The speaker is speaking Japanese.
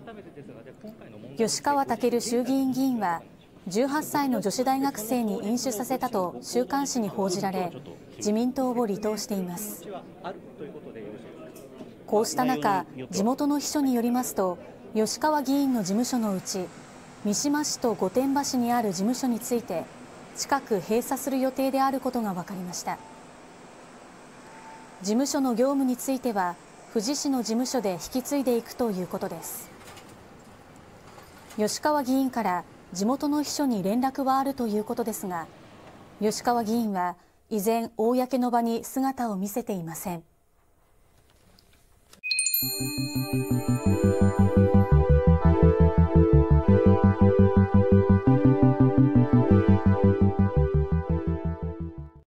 吉川赳衆議院議員は18歳の女子大学生に飲酒させたと週刊誌に報じられ、自民党を離党しています。こうした中、地元の秘書によりますと、吉川議員の事務所のうち三島市と御殿場市にある事務所について近く閉鎖する予定であることが分かりました。事務所の業務については富士市の事務所で引き継いでいくということです。吉川議員から地元の秘書に連絡はあるということですが、吉川議員は依然公の場に姿を見せていません。